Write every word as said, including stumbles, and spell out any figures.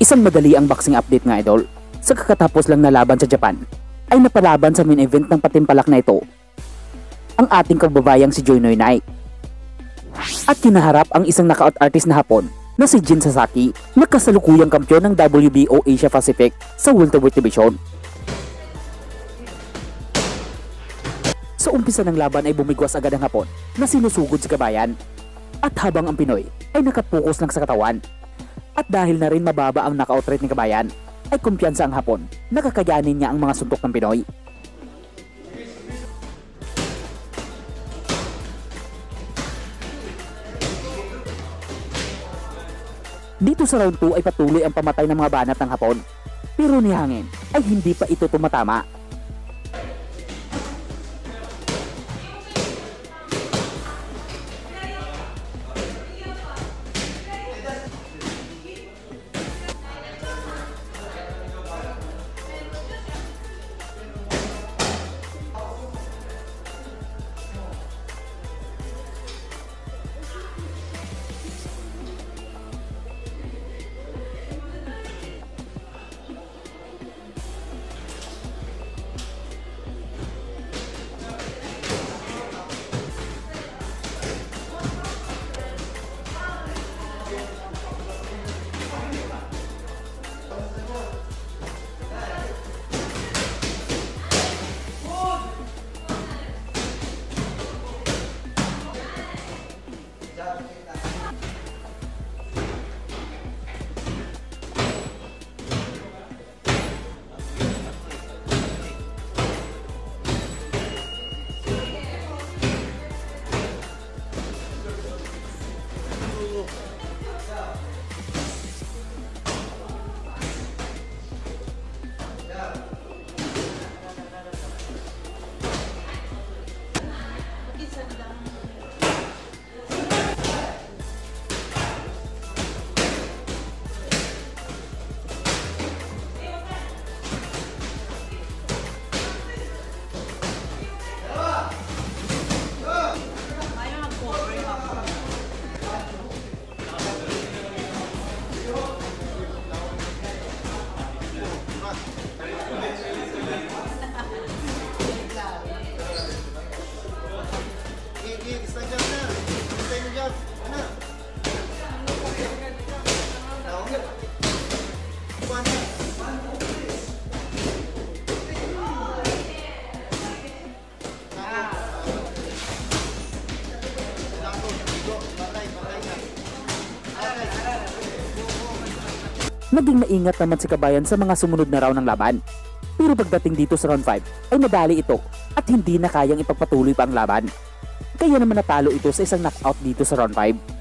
Isang madali ang boxing update nga idol. Sa kakatapos lang na laban sa Japan, ay napalaban sa main event ng patimpalak na ito ang ating kababayang si Joy Noynoy. At kinaharap ang isang knockout artist na Hapon na si Jin Sasaki na kasalukuyang kampiyon ng W B O Asia Pacific sa welterweight division. Sa umpisa ng laban ay bumigwas agad ang Hapon na sinusugod si kabayan, at habang ang Pinoy ay nakapokus lang sa katawan. At dahil na rin mababa ang knockout rate ni kabayan, ay kumpiyansa ang Hapon na kakayanin niya ang mga suntok ng Pinoy. Dito sa round two ay patuloy ang pamatay ng mga banat ng Hapon, pero ni Hangin ay hindi pa ito tumatama. Naging maingat naman si kabayan sa mga sumunod na round ng laban, pero pagdating dito sa round five ay nadali ito at hindi na kayang ipagpatuloy pa ang laban. Kaya naman natalo ito sa isang knockout dito sa round five.